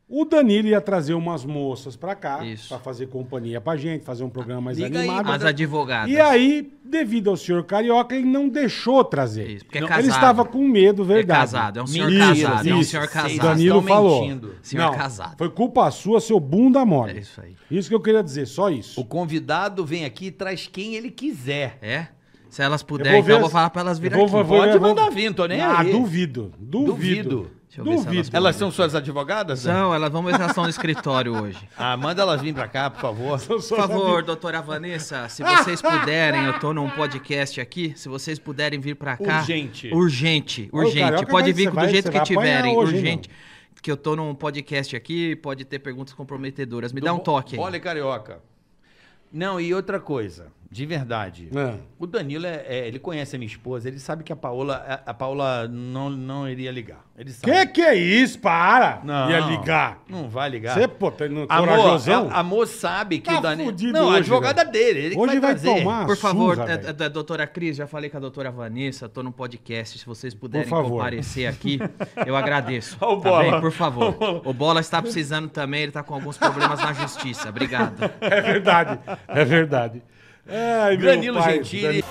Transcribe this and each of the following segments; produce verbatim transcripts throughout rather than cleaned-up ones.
O Danilo ia trazer umas moças pra cá, Isso. pra fazer companhia pra gente, fazer um programa mais Liga aí, animado. As advogadas. E aí, devido ao senhor Carioca, ele não deixou trazer. Isso, porque é Não, casado. Ele estava com medo, verdade. É casado, é um senhor Isso, casado, é um isso. senhor Vocês casado. Danilo estão falou. mentindo. Senhor Não, casado. foi culpa sua, seu bunda mole. É isso aí. Isso que eu queria dizer, só isso. O convidado vem aqui e traz quem ele quiser. É? Se elas Eu puderem, então ver eu vou as- falar pra elas virem eu aqui. vou- vou- Pode eu vou- mandar vir, tô nem Ah, aí. duvido. Duvido. Duvido. Deixa eu ver se Duvido. Elas são suas advogadas? né? São, elas vão ver se elas estão no escritório hoje. Ah, manda elas vir pra cá, por favor. Por favor, doutora Vanessa, se vocês puderem, eu tô num podcast aqui, se vocês puderem vir pra cá. Urgente. Urgente, Ô, urgente. Carioca, Pode vai- vir você do vai- jeito você que vai apanhar tiverem, hoje, urgente. Que eu tô num podcast aqui, pode ter perguntas comprometedoras. Me dá um toque aí. Olha, Carioca. Não, e outra coisa, de verdade. É. O Danilo, é, é- ele conhece a minha esposa, ele sabe que a Paola, a, a Paola não, não iria ligar. Ele sabe. Que que é isso? Para! Não. Ia ligar. Não vai ligar. Você, pô, tá no Amor, corajosão? a- amor sabe que Tá o Danilo... fudido Não, a hoje, advogada velho. dele, ele que Hoje vai trazer. tomar. Por favor, surra, é, velho. é da doutora Cris, já falei com a doutora Vanessa, tô num podcast, se vocês puderem Por favor. comparecer aqui, eu agradeço. Ó o Tá Bola. bem? Por favor. O Bola está precisando também, ele tá com alguns problemas na justiça. Obrigado. É verdade, é verdade. Ai, meu Danilo pai, Gentili. Danilo-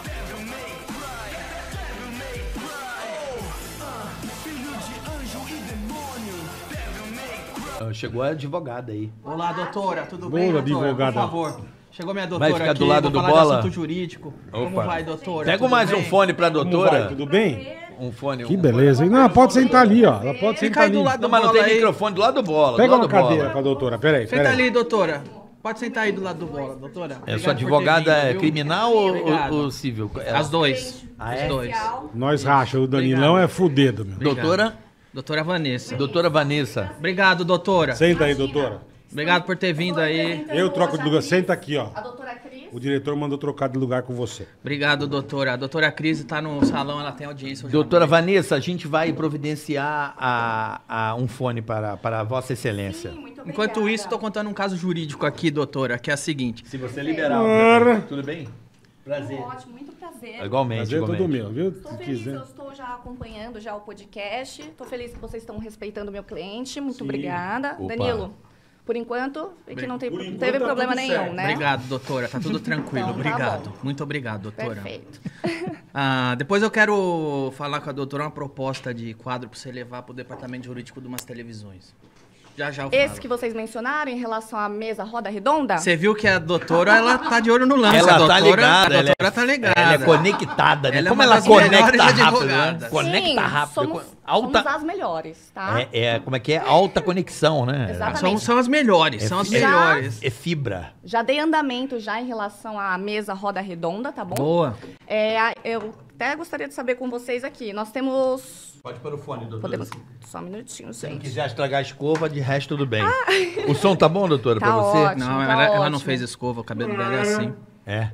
Ah, Chegou a advogada aí. Olá, doutora, tudo Boa, bem, doutora? advogada. Por favor. Chegou minha doutora Vai ficar aqui, do lado vou do falar Bola? de assunto jurídico. Como Opa. vai, doutora? Pega Tudo mais um bem? fone pra Como vai? doutora. Tudo bem? Um fone. Que um beleza, hein? Não, ela pode sentar ali, ó. Ela pode Fica sentar aí ali. do lado Não, do mas não Bola tem aí. microfone do lado do bola. Pega do uma lado do bola. cadeira pra doutora, peraí, Senta peraí. ali, doutora. Pode sentar aí do lado do Bola, doutora. É, Obrigado sua por ter advogada vindo, é viu? criminal ou, Obrigado. ou- ou civil? Ela- As dois. Ah, Os é? dois. Nós racha, o Danilão é fudido, meu. Obrigado. Doutora? Doutora Vanessa. Doutora Vanessa. Obrigado, doutora. Senta aí, doutora. Obrigado por ter vindo aí. Eu troco de lugar. Senta aqui, ó. A doutora Cris. O diretor mandou trocar de lugar com você. Obrigado, doutora. A doutora Cris tá no salão, ela tem audiência hoje. à Doutora noite. Vanessa, a gente vai providenciar a, a um fone para, para a Vossa Excelência. Sim, muito Enquanto obrigada. isso, tô contando um caso jurídico aqui, doutora, que é a seguinte. Se você liberar. Ora. Tudo bem? Prazer. Ótimo, muito prazer. Igualmente, Prazer é todo igualmente. meu, viu? Estou Se feliz, quiser. eu estou já acompanhando já o podcast. Estou feliz que vocês estão respeitando o meu cliente. Muito Sim. obrigada. Opa. Danilo, por enquanto, é que não tem, Por enquanto teve tá problema tudo nenhum, certo. né? Obrigado, doutora. Tá tudo tranquilo. Então, tá obrigado. bom. Muito obrigado, doutora. Perfeito. Ah, depois eu quero falar com a doutora uma proposta de quadro para você levar para o departamento jurídico de umas televisões. Já já eu falo. Esse que vocês mencionaram em relação à mesa roda redonda? Você viu que a doutora, ela tá de olho no lance. Ela a doutora, tá ligada. A ela doutora é, tá ligada. Ela é conectada, né? Ela é Como uma ela das melhores conecta rápido, né? advogadas. Conecta Sim, rápido. somos, alta, somos as melhores, tá? é, é, como é que é? Alta conexão, né? Exatamente. São, são as melhores, É são as fi- melhores. É fibra. Já dei andamento já em relação à mesa roda redonda, tá bom? Boa. É, a- eu até gostaria de saber com vocês aqui. Nós temos... Pode pôr o fone, doutora. Podemos... Só um minutinho, Se não gente. quiser estragar a escova, de resto tudo bem. O som tá bom, doutora, Tá pra você? ótimo. Não, tá ela, ela não ótimo. fez escova, o cabelo dela é assim. É?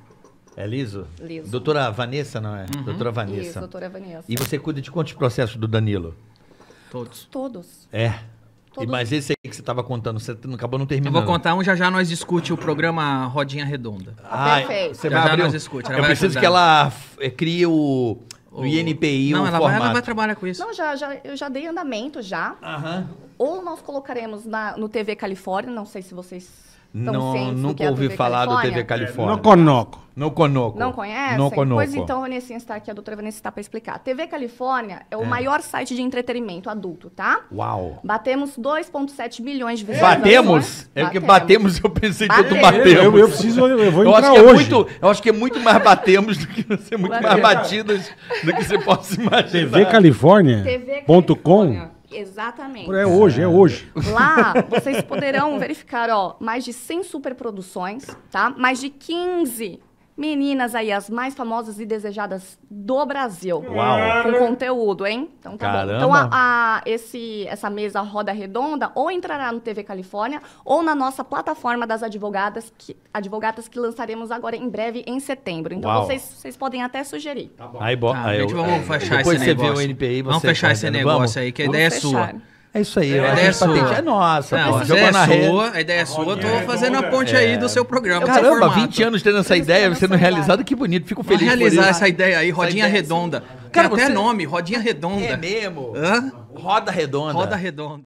É liso? Liso. Doutora Vanessa, não é? Uhum. Doutora Isso, Vanessa. doutora Vanessa. E você cuida de quantos processos do Danilo? Todos. Todos. É. E, Todos. mas esse aí que você tava contando, você não- acabou não Eu terminando. vou contar um, já já nós discute o programa Rodinha Redonda. Ah, Perfeito. você Já vai já abrir nós um... discute, ela Eu vai preciso ajudar. que ela eh, crie o, o O- I N P I, Não, o ela vai, formato. ela vai trabalhar com isso. Não, já, já, eu já dei andamento já. Aham. Ou nós colocaremos na, no T V Califórnia, não sei se vocês estão Não, cientes do que nunca é a ouvi T V falar do Califórnia. T V Califórnia. Não conoco. No Conoco. Não conhecem? No Conoco. Pois então, a Vanessinha está aqui, a doutora Vanessa está para explicar. T V Califórnia é o maior site de entretenimento adulto, tá? Uau. Batemos dois vírgula sete milhões de visualizações. Batemos? É porque batemos, eu pensei tudo Batemos. batemos. Eu, eu preciso, eu vou Eu entrar acho, que é hoje. muito, eu acho que é muito mais batemos do que ser muito mais Batemos. batidas do que você possa imaginar. T V Califórnia T V ponto com. Califórnia. Exatamente. É hoje, é hoje. Lá, vocês poderão verificar, ó, mais de cem superproduções, tá? Mais de quinze meninas aí, as mais famosas e desejadas do Brasil. Uau. Com conteúdo, hein? Então tá Caramba. bom. Então, a, a- esse, essa mesa roda redonda ou entrará no T V Califórnia ou na nossa plataforma das advogadas que, advogadas que lançaremos agora em breve, em setembro. Então, Uau. vocês, vocês podem até sugerir. Aí, bo... Tá, aí gente, eu- vamos fechar depois esse você vê negócio. o N P I, Vamos você fechar esse coordena. negócio Vamos? aí, que a Vamos ideia é fechar. sua. É isso aí. A A ideia é gente patente sua. é nossa. Não, pô. a Jogou ideia na é rede. sua, a ideia é sua, eu tô fazendo a ponte aí do seu programa. do seu Caramba, formato. vinte anos tendo essa Eles ideia, querem sendo celular. realizado, que bonito. Fico Vamos feliz por realizar isso. essa ideia aí, rodinha ideia é redonda. Cara, Tem até você- nome, rodinha redonda. É mesmo? Hã? Roda redonda. Roda redonda.